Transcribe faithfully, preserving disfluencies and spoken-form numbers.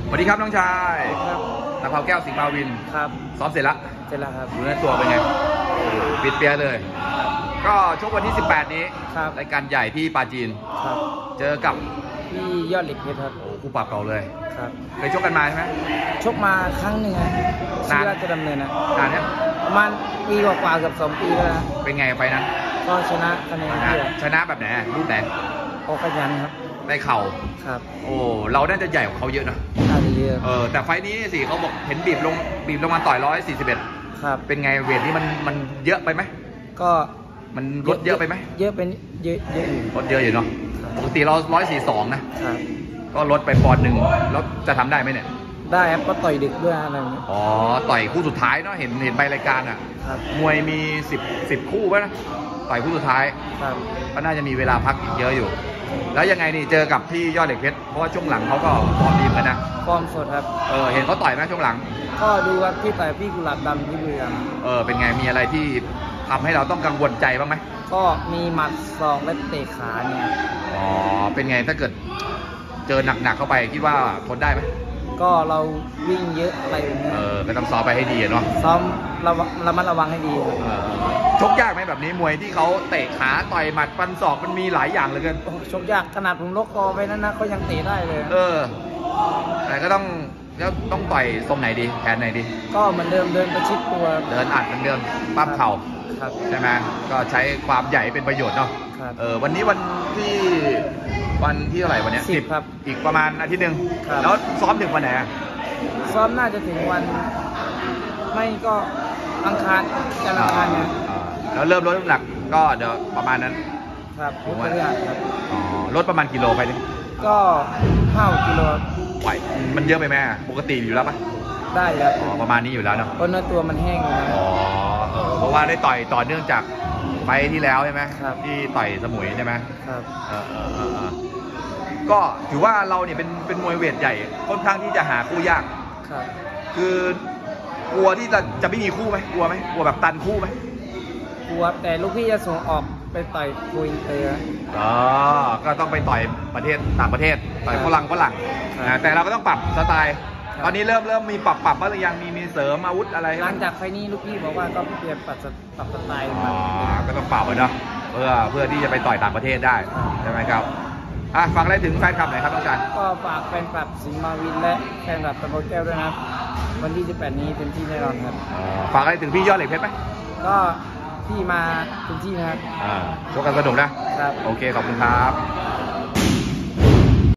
สวัสดีครับน้องชายครับตะเภาแก้วสิงห์มาวินครับซ้อมเสร็จแล้วเสร็จแล้วครับดูในตัวเป็นไงปิดเปียเลย ก็ชกวันที่สิบแปดนี้ครับรายการใหญ่ที่ปาจีนครับเจอกับพี่ยอดเหล็กเพชรครับโอ้คู่ปรับเก่าเลยครับเคยชกกันมาใช่ไหมชกมาครั้งหนึ่งนะชื่อราชดำเนินนะนานเนี้ยประมาณปีกว่าๆเกับสองปีแล้วนะเป็นไงไฟนั้นก็ชนะคะแนนนะเยอะชนะแบบไหนรูปไหนโอขยันครับได้เข่าครับโอ้เราน่าจะใหญ่กว่าเขาเยอะนะน่าจะเยอะเออแต่ไฟนี้สิเขาบอกเห็นบีบลงบีบลงมาต่อยร้อยสี่สิบเอ็ดครับเป็นไงเวทนี้มันมันเยอะไปไหมก็มันลดเยอะไปไหมเยอะเป็นเยอะเยอะอยู่ลดเยอะอยู่เนาะปกติเราร้อยสี่สองนะครับก็ลดไปปอนด์หนึ่งแล้วจะทำได้ไหมเนี่ยได้ครับก็ต่อยดึกด้วยอะไรอย่างเงี้ยอ๋อต่อยคู่สุดท้ายเนาะเห็นเห็นใบรายการอ่ะครับมวยมีสิบสิบคู่ป่ะนะต่อยคู่สุดท้ายครับก็น่าจะมีเวลาพักอีกเยอะอยู่ แล้วยังไงนี่เจอกับพี่ยอดเหล็กเพชรเพราะว่าช่วงหลังเขาก็ฟอร์มดีเหมือนกันนะฟอร์มสดครับเออเห็นเขาต่อยไหมช่วงหลังก็ดูครับพี่ต่อยพี่กุหลาบดำที่บุรีรัมย์เออเป็นไงมีอะไรที่ทำให้เราต้องกังวลใจบ้างไหมก็มีหมัดศอกและเตะขาเนี่ยอ๋อเป็นไงถ้าเกิดเจอหนักๆเข้าไปคิดว่าทนได้ไหมก็เราวิ่งเยอะอะไรอย่างเงี้ยเออก็ต้องซ้อมไปให้ดีอะเนาะซ้อมระวังระมัดระวังให้ดีครับเออชกยากไหมแบบนี้มวยที่เขาเตะขาต่อยหมัดฟันศอกมันมีหลายอย่างเหลยกันโอ้โหชกยากขนาดผมลกคอไปนั้นนะเขายังเตะได้เลยเออแต่ก็ต้องก็ต้องต่อยทรงไหนดีแผนไหนดีก็เหมือนเดิมเดินประชิดตัวเดินอัดเหมือนเดิมปั้มเข่าครับใช่ไหมก็ใช้ความใหญ่เป็นประโยชน์เนาะครับเออวันนี้วันที่วันที่เท่าไหร่วันเนี้ยสิบครับอีกประมาณอาทิตย์หนึ่งครับแล้วซ้อมถึงวันไหนอะซ้อมน่าจะถึงวัน ไม่ก็อังคารจันทร์อังคารเนี่ยอ่าแล้วเริ่มลดน้ำหนักก็เดี๋ยวประมาณนั้นครับพุธพฤหัสครับอ๋อลดประมาณกิโลไปนี่ก็ห้ากิโลไหวมันเยอะไปไหมอะปกติอยู่แล้วปะได้แล้วอ๋อประมาณนี้อยู่แล้วเนาะเพราะเนื้อตัวมันแห้งอยู่นะอ๋อเออเพราะว่าได้ต่อยต่อเนื่องจากไฟล์ที่แล้วใช่ไหมครับที่ต่อยสมุยใช่ไหมครับเออเออเออเออก็ถือว่าเราเนี่ยเป็นเป็นมวยเวทใหญ่ค่อนข้างที่จะหาคู่ยากครับคือกลัวที่จะจะไม่มีคู่ไหมกลัวไหมกลัวแบบตันคู่ไหมกลัวแต่ลูกพี่จะส่งออกไปต่อยคุยอินเตอร์อ๋อก็ต้องไปต่อยประเทศต่างประเทศต่อยฝรั่งฝรั่งครับอ่าแต่เราก็ต้องปรับสไตล์ครับตอนนี้เริ่มเริ่มมีปรับปรับบ้างหรือยังมีมีเสริมอาวุธอะไรหลังจากไฟล์นี้ลูกพี่บอกว่าก็เปลี่ยนปรับสปรับสไตล์อ๋มาอก็ต้องปรับอะเนาะเพื่อเพื่อที่จะไปต่อยต่างประเทศได้ใช่ไหมครับอ่ะฟังอะไรถึงแฟนคลับหน่อยครับน้องจันก็ฝากแฟนคลับสิงห์มาวินและแฟนคลับตะโพแก้วด้วยนะครับ วันที่สิบแปดนี้เต็มที่แน่นอนครับอ๋อฝากอะไรถึงพี่ยอดเหล็กเพชรไหมก็ที่มาเต็มที่นะครับอ่าชกกันสนุกนะครับโอเค ขอบคุณครับค